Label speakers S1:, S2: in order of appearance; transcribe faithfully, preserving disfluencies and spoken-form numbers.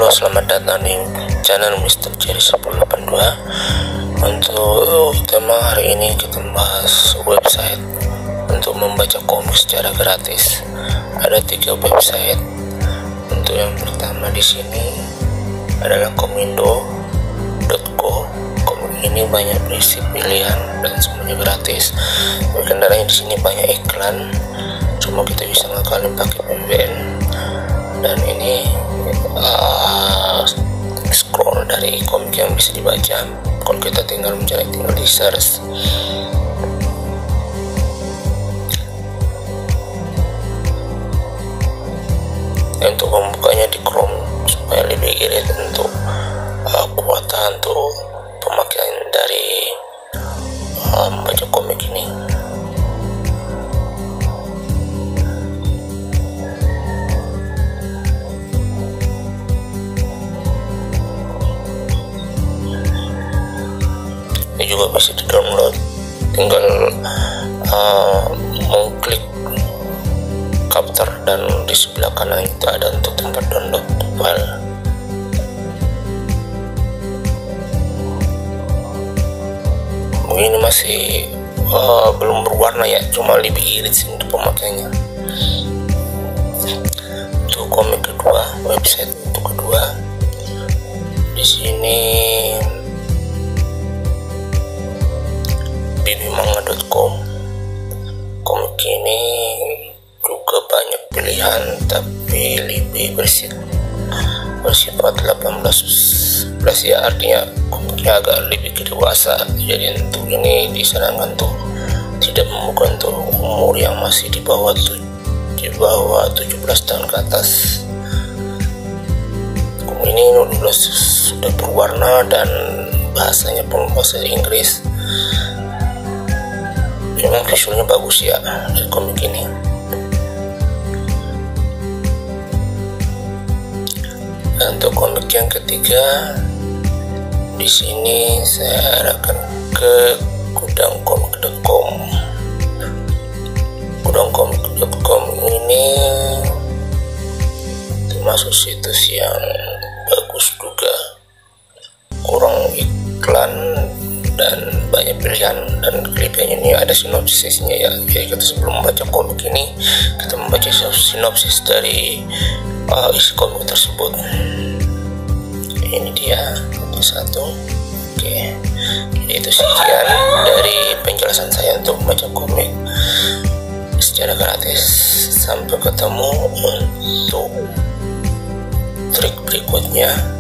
S1: Halo, selamat datang di channel Mister Cherry seratus delapan puluh dua. Untuk tema hari ini kita bahas website untuk membaca komik secara gratis. Ada tiga website. Untuk yang pertama di sini adalah komindo dot co. Komik ini banyak berisi pilihan dan semuanya gratis. Kendalanya di sini banyak iklan, cuma kita bisa ngakalin pakai V P N. Dan ini uh, scroll dari komik yang bisa dibaca. Kalau kita tinggal mencari, tinggal di search. Dan untuk membukanya di Chrome supaya lebih irit untuk uh, kuota untuk pemakaian dari uh, membaca komik ini. Ini juga bisa di download, tinggal uh, mengklik capture dan di sebelah kanan itu ada untuk tempat download file. Ini masih uh, belum berwarna ya, cuma lebih irit sih untuk pemakaiannya. Untuk komik kedua, website untuk kedua di sini bibimanga dot com. Komik ini juga banyak pilihan tapi lebih bersifat bersifat delapan belas plus ya, artinya komiknya agak lebih dewasa. Jadi untuk ini disarankan tuh tidak membuka untuk umur yang masih di bawah tuh di bawah tujuh belas tahun ke atas. Komik ini udah sudah berwarna dan bahasanya pun bahasa Inggris. Memang visualnya bagus ya dari komik ini. Dan untuk komik yang ketiga di sini saya arahkan ke gudang komik dot com. gudang komik dot com ini termasuk situs yang bagus juga, kurang iklan dan banyak pilihan. Dan kelebihannya ini ada sinopsisnya ya, jadi kita sebelum membaca komik ini kita membaca sinopsis dari uh, isi komik tersebut. Ini dia satu. Oke, jadi itu sekian dari penjelasan saya untuk membaca komik secara gratis. Sampai ketemu untuk trik berikutnya.